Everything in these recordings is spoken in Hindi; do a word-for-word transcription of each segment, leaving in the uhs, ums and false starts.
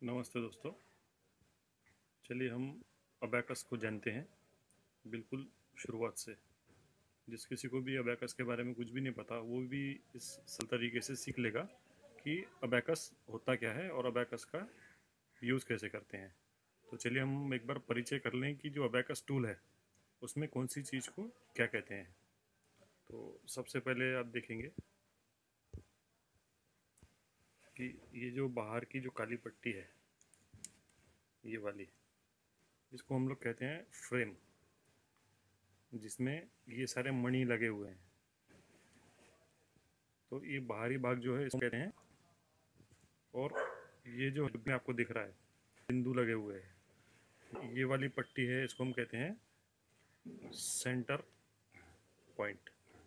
नमस्ते दोस्तों। चलिए हम अबैकस को जानते हैं बिल्कुल शुरुआत से। जिस किसी को भी अबैकस के बारे में कुछ भी नहीं पता वो भी इस सरल तरीके से सीख लेगा कि अबैकस होता क्या है और अबैकस का यूज़ कैसे करते हैं। तो चलिए हम एक बार परिचय कर लें कि जो अबैकस टूल है उसमें कौन सी चीज़ को क्या कहते हैं। तो सबसे पहले आप देखेंगे कि ये जो बाहर की जो काली पट्टी है, ये वाली, इसको हम लोग कहते हैं फ्रेम, जिसमें ये सारे मणि लगे हुए हैं। तो ये बाहरी भाग जो है इसको कहते हैं, और ये जो अपने आपको दिख रहा है बिंदु लगे हुए हैं, ये वाली पट्टी है, इसको हम कहते हैं सेंटर पॉइंट।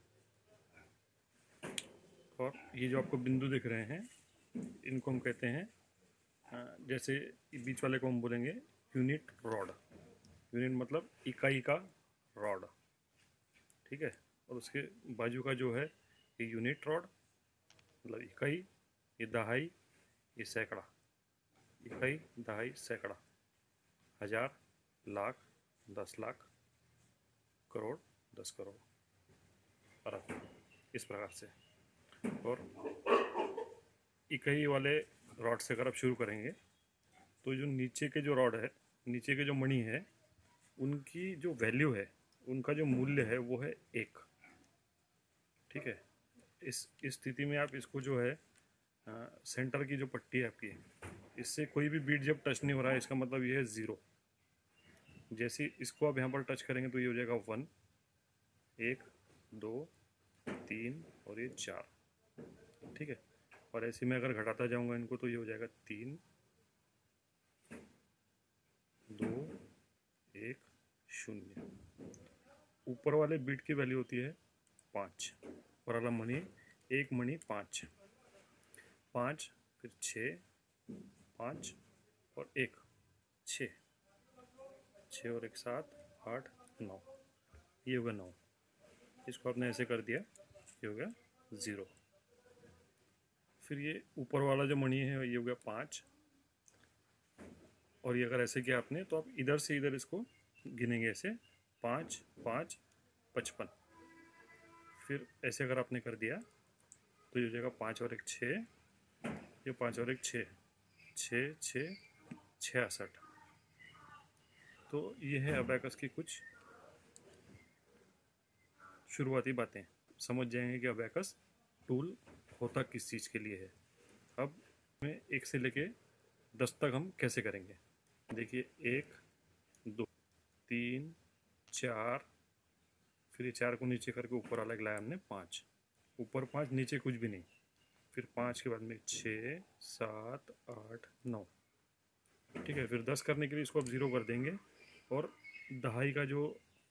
और ये जो आपको बिंदु दिख रहे हैं इनको हम कहते हैं, जैसे बीच वाले को हम बोलेंगे यूनिट रॉड। यूनिट मतलब इकाई का रॉड, ठीक है। और उसके बाजू का जो है ये यूनिट रॉड मतलब इकाई, ये दहाई, ये सैकड़ा। इकाई, दहाई, सैकड़ा, हजार, लाख, दस लाख, करोड़, दस करोड़, अरब, इस प्रकार से। और इकाई वाले रॉड से अगर आप शुरू करेंगे तो जो नीचे के जो रॉड है, नीचे के जो मणि है, उनकी जो वैल्यू है, उनका जो मूल्य है वो है एक, ठीक है। इस इस स्थिति में आप इसको जो है आ, सेंटर की जो पट्टी है आपकी, इससे कोई भी बीट जब टच नहीं हो रहा है, इसका मतलब ये है ज़ीरो। जैसे इसको आप यहाँ पर टच करेंगे तो ये हो जाएगा वन, एक, दो, तीन और ये चार, ठीक है। और ऐसे में अगर घटाता जाऊंगा इनको तो ये हो जाएगा तीन, दो, एक, शून्य। ऊपर वाले बीट की वैल्यू होती है पाँच, और वाला मणि, एक मणि पाँच, पाँच, फिर छः, पाँच और एक, छः, छः और एक सात, आठ, नौ, ये हो गया नौ। इसको आपने ऐसे कर दिया, ये हो गया ज़ीरो। फिर ये ऊपर वाला जो मणि है ये हो गया पाँच, और ये अगर ऐसे किया आपने तो आप इधर से इधर इसको गिनेंगे ऐसे, पाँच, पाँच, पचपन। फिर ऐसे अगर आपने कर दिया तो ये हो जाएगा पाँच और एक छः, ये पाँच और एक छः, छः, छः, छियासठ। तो ये है अबैकस की कुछ शुरुआती बातें। समझ जाएंगे कि अबैकस टूल होता किस चीज़ के लिए है। अब में एक से लेके दस तक हम कैसे करेंगे। देखिए, एक, दो, तीन, चार, फिर ये चार को नीचे करके ऊपर अलग लाया हमने पाँच, ऊपर पाँच, नीचे कुछ भी नहीं। फिर पाँच के बाद में छः, सात, आठ, नौ, ठीक है। फिर दस करने के लिए इसको आप ज़ीरो कर देंगे, और दहाई का जो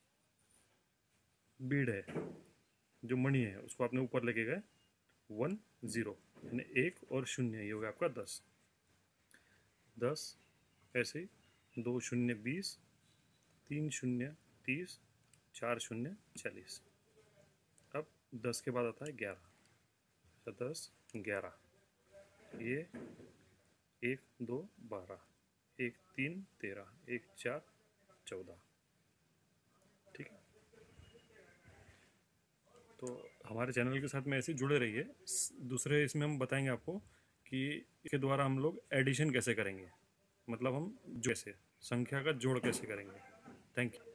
बीड है, जो मणि है, उसको आपने ऊपर लेके गए वन, ज़ीरो, यानी एक और शून्य, ये हो गया आपका दस। दस, ऐसे ही दो शून्य बीस, तीन शून्य तीस, चार शून्य चालीस। अब दस के बाद आता है ग्यारह, तो दस, ग्यारह, ये एक, दो, बारह, एक, तीन, तेरह, एक, चार, चौदह, ठीक है। तो हमारे चैनल के साथ में ऐसे जुड़े रहिए। दूसरे इसमें हम बताएंगे आपको कि इसके द्वारा हम लोग एडिशन कैसे करेंगे, मतलब हम जैसे संख्या का जोड़ कैसे करेंगे। Thank you.